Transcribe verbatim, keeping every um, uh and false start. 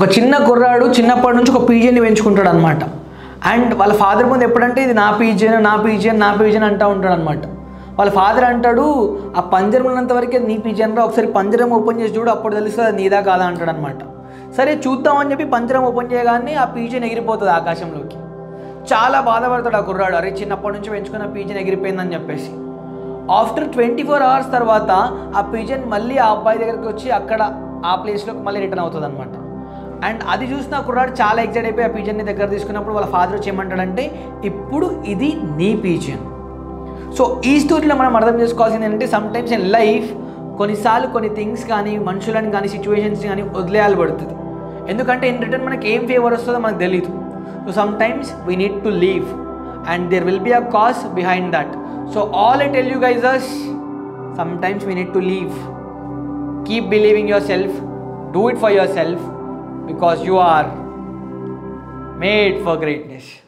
ఒక చిన్న కుర్రాడు చిన్నప్పటి నుంచి ఒక పీజియన్ని పెంచుకుంటాడు అనమాట. అండ్ వాళ్ళ ఫాదర్ ముందు ఎప్పుడంటే ఇది నా పీజియన్ నా పీజియన్ నా పీజియన్ అంటూ ఉంటాడు అనమాట. వాళ్ళ ఫాదర్ అంటాడు, ఆ పంజరం ఉన్నంత వరకే నీ పీజియన్ రా, ఒకసారి పంజరం ఓపెన్ చేసి చూడు అప్పుడు తెలుస్తుంది అది నీదా కాదా అంటాడు అనమాట. సరే చూద్దామని చెప్పి పంజరం ఓపెన్ చేయగానే ఆ పీజియన్ ఎగిరిపోతుంది ఆకాశంలోకి. చాలా బాధపడతాడు ఆ కుర్రాడు, అరే చిన్నప్పటి నుంచి పెంచుకున్న పీజియన్ ఎగిరిపోయిందని చెప్పేసి. ఆఫ్టర్ ట్వంటీ ఫోర్ అవర్స్ తర్వాత ఆ పీజియన్ మళ్ళీ ఆ అబ్బాయి దగ్గరికి వచ్చి అక్కడ ఆ ప్లేస్లోకి మళ్ళీ రిటర్న్ అవుతుంది అనమాట. అండ్ అది చూసిన కుర్రాడు చాలా ఎక్సైట్ అయిపోయి ఆ పీజియన్ని దగ్గర తీసుకున్నప్పుడు వాళ్ళ ఫాదర్ వచ్చి ఏమంటాడంటే, ఇప్పుడు ఇది నీ పీజియన్. సో ఈ స్టోరీలో మనం అర్థం చేసుకోవాల్సింది ఏంటంటే, సమ్టైమ్స్ ఇన్ లైఫ్ కొన్నిసార్లు కొన్ని థింగ్స్ కానీ మనుషులను కానీ సిచ్యువేషన్స్ కానీ వదిలేయాలి పడుతుంది. ఎందుకంటే ఇన్ రిటర్న్ మనకి ఏం ఫేవర్ వస్తుందో మనకు తెలియదు. So sometimes we need to leave and there will be a cause behind that. So all I tell you guys as, sometimes we need to leave. Keep believing yourself, do it for yourself, because you are made for greatness.